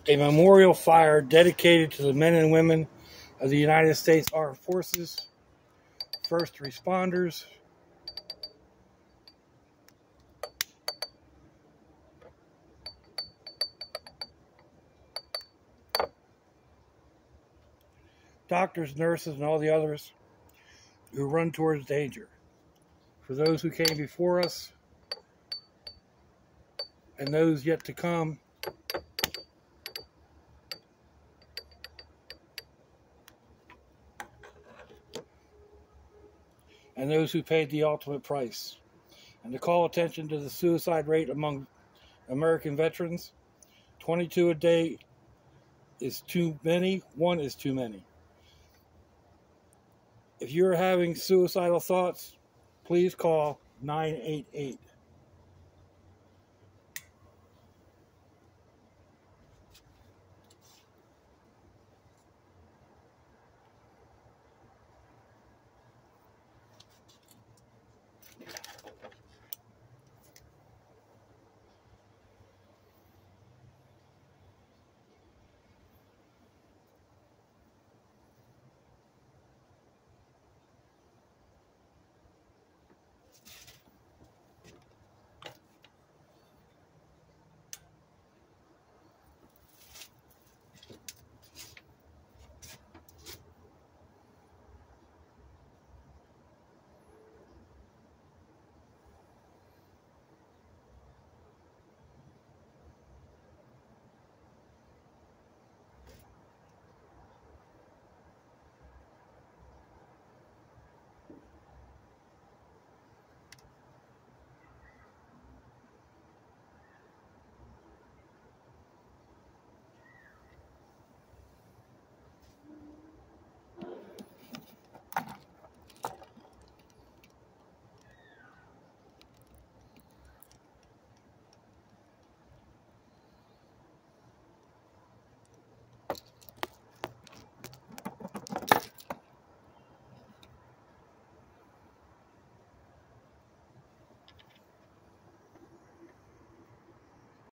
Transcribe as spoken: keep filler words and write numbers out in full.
a memorial fire dedicated to the men and women of the United States Armed Forces, first responders, doctors, nurses, and all the others who run towards danger. For those who came before us and those yet to come, and those who paid the ultimate price. And to call attention to the suicide rate among American veterans, twenty-two a day is too many, one is too many. If you're having suicidal thoughts, please call nine eight eight.